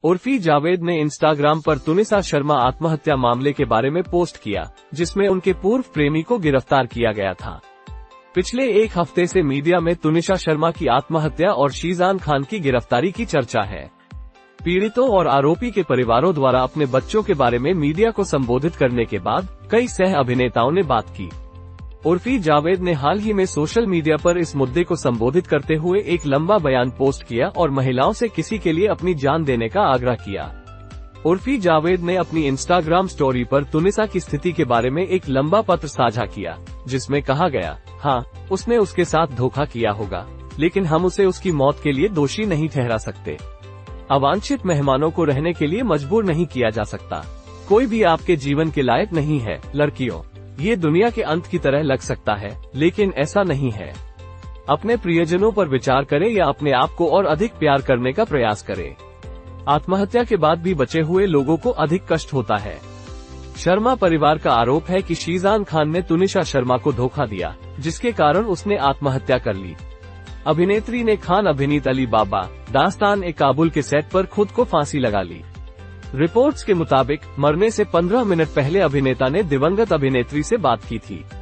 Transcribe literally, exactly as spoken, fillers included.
उर्फी जावेद ने इंस्टाग्राम पर तुनिसा शर्मा आत्महत्या मामले के बारे में पोस्ट किया, जिसमें उनके पूर्व प्रेमी को गिरफ्तार किया गया था। पिछले एक हफ्ते से मीडिया में तुनिसा शर्मा की आत्महत्या और शीजान खान की गिरफ्तारी की चर्चा है। पीड़ितों और आरोपी के परिवारों द्वारा अपने बच्चों के बारे में मीडिया को संबोधित करने के बाद कई सह अभिनेताओं ने बात की। उर्फी जावेद ने हाल ही में सोशल मीडिया पर इस मुद्दे को संबोधित करते हुए एक लंबा बयान पोस्ट किया और महिलाओं से किसी के लिए अपनी जान देने का आग्रह किया। उर्फी जावेद ने अपनी इंस्टाग्राम स्टोरी पर तुनिसा की स्थिति के बारे में एक लंबा पत्र साझा किया, जिसमें कहा गया, हाँ, उसने उसके साथ धोखा किया होगा, लेकिन हम उसे उसकी मौत के लिए दोषी नहीं ठहरा सकते। अवांछित मेहमानों को रहने के लिए मजबूर नहीं किया जा सकता। कोई भी आपके जीवन के लायक नहीं है। लड़कियों, ये दुनिया के अंत की तरह लग सकता है, लेकिन ऐसा नहीं है। अपने प्रियजनों पर विचार करें या अपने आप को और अधिक प्यार करने का प्रयास करें। आत्महत्या के बाद भी बचे हुए लोगों को अधिक कष्ट होता है। शर्मा परिवार का आरोप है कि शीजान खान ने तुनिसा शर्मा को धोखा दिया, जिसके कारण उसने आत्महत्या कर ली। अभिनेत्री ने खान अभिनीत अली बाबा दास्तान ए काबुल के सेट पर खुद को फांसी लगा ली। रिपोर्ट्स के मुताबिक मरने से पंद्रह मिनट पहले अभिनेता ने दिवंगत अभिनेत्री से बात की थी।